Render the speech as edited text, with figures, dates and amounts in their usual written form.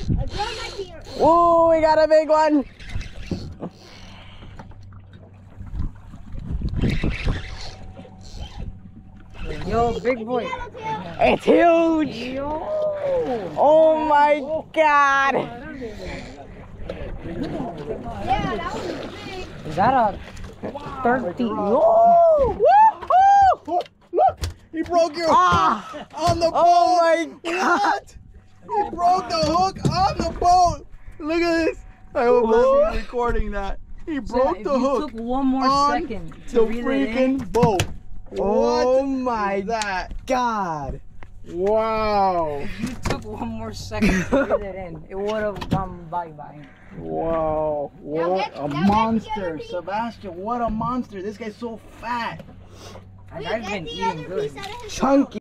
Ooh, we got a big one. Yo, big boy. It's huge. Yo. Oh my God. Yeah, that was big. Is that a 30? Woo! Woo! Look, he broke your Ah! on the boat. Oh my God. What? He broke the hook on the boat. Look at this. I hope I'm recording that. He broke the hook. Took one more on second the to reel it in. freaking boat. Oh What my is that? God. Wow. If you took one more second to reel it in, it would have gone bye-bye. Wow. What a now get monster. the other piece. Sebastian, what a monster. This guy's so fat. I've Wait, been get the eating other good. piece out of his Chunky.